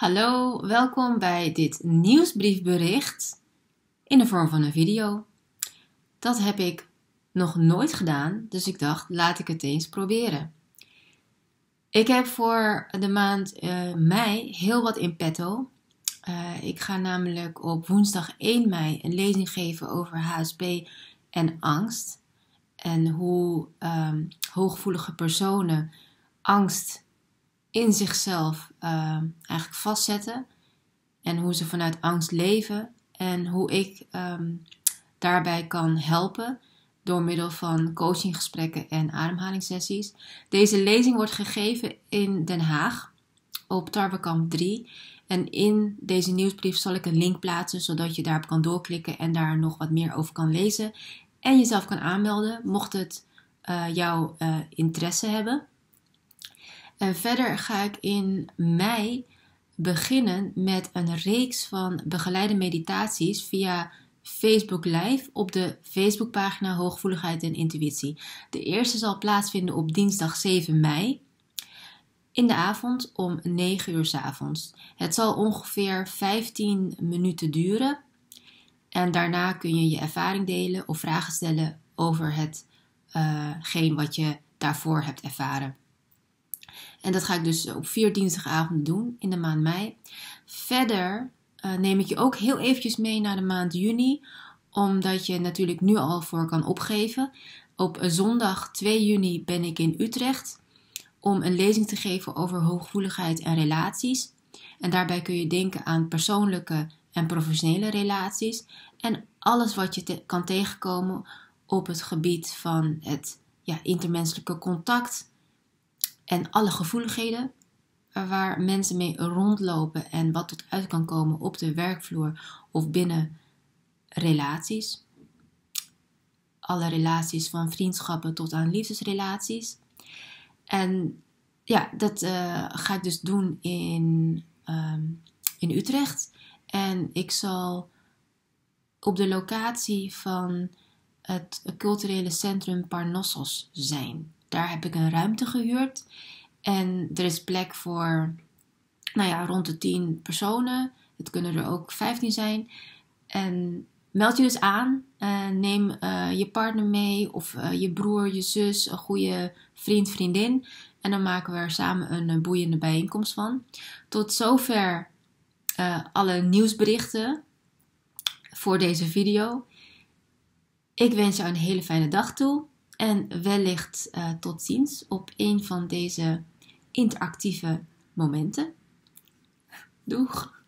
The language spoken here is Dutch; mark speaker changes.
Speaker 1: Hallo, welkom bij dit nieuwsbriefbericht in de vorm van een video. Dat heb ik nog nooit gedaan, dus ik dacht, laat ik het eens proberen. Ik heb voor de maand mei heel wat in petto. Ik ga namelijk op woensdag 1 mei een lezing geven over HSP en angst. En hoe hooggevoelige personen angst in zichzelf eigenlijk vastzetten. En hoe ze vanuit angst leven. En hoe ik daarbij kan helpen door middel van coachinggesprekken en ademhalingssessies. Deze lezing wordt gegeven in Den Haag op Tarwekamp 3. En in deze nieuwsbrief zal ik een link plaatsen, zodat je daarop kan doorklikken en daar nog wat meer over kan lezen. En jezelf kan aanmelden, mocht het jouw interesse hebben. En verder ga ik in mei beginnen met een reeks van begeleide meditaties via Facebook Live op de Facebookpagina Hooggevoeligheid en Intuïtie. De eerste zal plaatsvinden op dinsdag 7 mei in de avond om 9 uur 's avonds. Het zal ongeveer 15 minuten duren en daarna kun je je ervaring delen of vragen stellen over hetgeen wat je daarvoor hebt ervaren. En dat ga ik dus op 4 dinsdagavonden doen in de maand mei. Verder neem ik je ook heel eventjes mee naar de maand juni. Omdat je natuurlijk nu al voor kan opgeven. Op zondag 2 juni ben ik in Utrecht. Om een lezing te geven over hooggevoeligheid en relaties. En daarbij kun je denken aan persoonlijke en professionele relaties. En alles wat je kan tegenkomen op het gebied van het intermenselijke contact. En alle gevoeligheden waar mensen mee rondlopen en wat tot uit kan komen op de werkvloer of binnen relaties. Alle relaties van vriendschappen tot aan liefdesrelaties. En ja, dat ga ik dus doen in Utrecht. En ik zal op de locatie van het culturele centrum Parnassos zijn. Daar heb ik een ruimte gehuurd. En er is plek voor rond de 10 personen. Het kunnen er ook 15 zijn. En meld je dus aan. Neem je partner mee of je broer, je zus, een goede vriend, vriendin. En dan maken we er samen een boeiende bijeenkomst van. Tot zover alle nieuwsberichten voor deze video. Ik wens jou een hele fijne dag toe. En wellicht tot ziens op een van deze interactieve momenten. Doeg!